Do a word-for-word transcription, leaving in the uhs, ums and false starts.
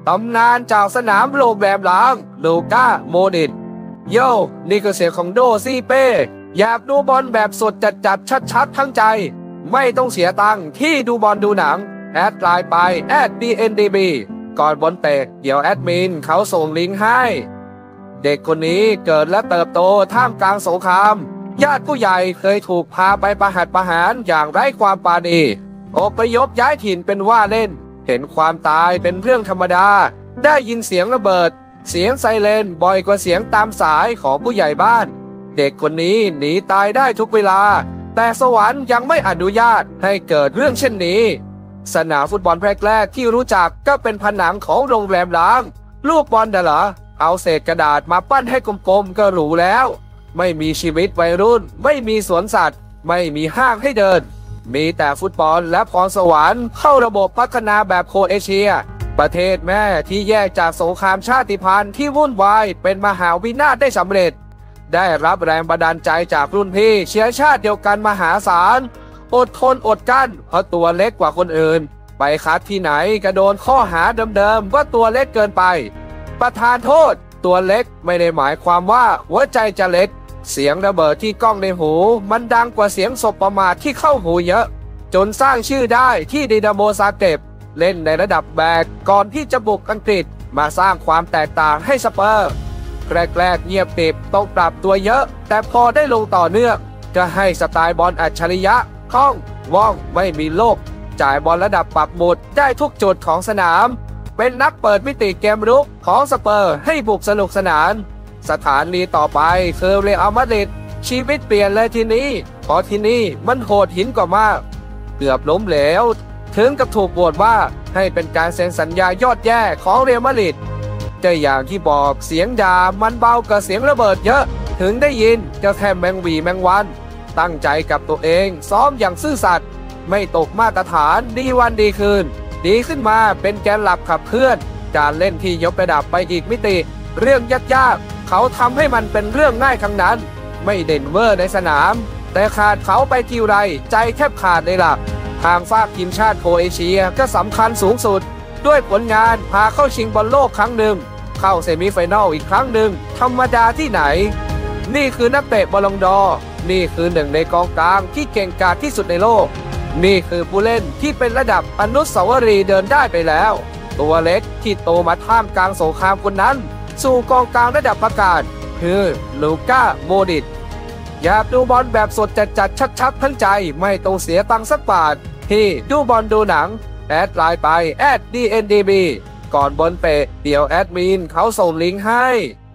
ตำนานจากสนามโรงแรมล้างลูก้าโมดริตโย่นี่คือเสียงของโดซีเป้อยากดูบอลแบบสดจัดจัดชัดๆทั้งใจไม่ต้องเสียตังค์ที่ดูบอลดูหนังแอดไลน์ไปแอด ดี เอ็น ดี บี ก่อนบอลเตะเดี๋ยวแอดมินเขาส่งลิงก์ให้เด็กคนนี้เกิดและเติบโตท่ามกลางสงครามญาติผู้ใหญ่เคยถูกพาไปประหัตประหารอย่างไร้ความปราณีอพยพย้ายถิ่นเป็นว่าเล่นเห็นความตายเป็นเรื่องธรรมดาได้ยินเสียงระเบิดเสียงไซเรนบ่อยกว่าเสียงตามสายของผู้ใหญ่บ้านเด็กคนนี้หนีตายได้ทุกเวลาแต่สวรรค์ยังไม่อนุญาตให้เกิดเรื่องเช่นนี้สนามฟุตบอลแรกๆที่รู้จักก็เป็นผนังของโรงแรมล้างลูกบอลเดเหรอเอาเศษกระดาษมาปั้นให้กลมๆก็หรูแล้วไม่มีชีวิตวัยรุ่นไม่มีสวนสัตว์ไม่มีห้างให้เดินมีแต่ฟุตบอลและพรสวรรค์เข้าระบบพัฒนาแบบโครเอเชียประเทศแม่ที่แยกจากสงครามชาติพันธุ์ที่วุ่นวายเป็นมหาวินาศได้สำเร็จได้รับแรงบันดาลใจจากรุ่นพี่เชื้อชาติเดียวกันมหาศาลอดทนอดกั้นเพราะตัวเล็กกว่าคนอื่นไปคัดที่ไหนก็โดนข้อหาเดิมๆว่าตัวเล็กเกินไปประธานโทษตัวเล็กไม่ได้หมายความว่าหัวใจจะเล็กเสียงระเบิดที่ก้องในหูมันดังกว่าเสียงศพประมาทที่เข้าหูเยอะจนสร้างชื่อได้ที่ดินาโมซาเกร็บเล่นในระดับแบกก่อนที่จะบุกอังกฤษมาสร้างความแตกต่างให้สเปอร์แรกๆเงียบปิบต้องปรับตัวเยอะแต่พอได้ลงต่อเนื่องก็ให้สไตล์บอลอัจฉริยะคล่องว่องไม่มีโลกจ่ายบอลระดับปรับหมุดได้ทุกจุดของสนามเป็นนักเปิดมิติเกมรุกของสเปอร์ให้บุกสนุกสนานสถานีต่อไปคือเรอัลมาดริดชีวิตเปลี่ยนเลยทีนี้เพราะที่นี่มันโหดหินกว่ามากเกือบล้มเหลวถึงกับถูกโหวตว่าให้เป็นการเซ็นสัญญายอดแย่ของเรอัลมาดริดแต่อย่างที่บอกเสียงด่ามันเบากว่าเสียงระเบิดเยอะถึงได้ยินจะแทบแมงวีแมงวันตั้งใจกับตัวเองซ้อมอย่างซื่อสัตย์ไม่ตกมาตรฐานดีวันดีคืนดีขึ้นมาเป็นแกนหลักขับเคลื่อนการเล่นที่ยกระดับไปอีกมิติเรื่องยากๆเขาทำให้มันเป็นเรื่องง่ายครั้งนั้นไม่เด่นเวอร์ในสนามแต่ขาดเขาไปทีไรใจแทบขาดเลยล่ะทางฝากทีมชาติโครเอเชียก็สำคัญสูงสุดด้วยผลงานพาเข้าชิงบอลโลกครั้งหนึ่งเข้าเซมิไฟแนลอีกครั้งหนึ่งธรรมดาที่ไหนนี่คือนักเตะบอลลงดอร์นี่คือหนึ่งในกองกลางที่เก่งกาจที่สุดในโลกนี่คือผู้เล่นที่เป็นระดับอนุสาวรีย์เดินได้ไปแล้วตัวเล็กที่โตมาท่ามกลางสงครามคนนั้นสู่กองกลางระดับประกาศคือลูก้าโมดริตอยากดูบอลแบบสดจัดจัดชัดๆทั้งใจไม่ต้องเสียตังค์สักบาทที่ดูบอลดูหนังแอดไลน์ไปแอด ดี เอ็น ดี บี ก่อนบอลเตะเดี๋ยวแอดมินเขาส่งลิงก์ให้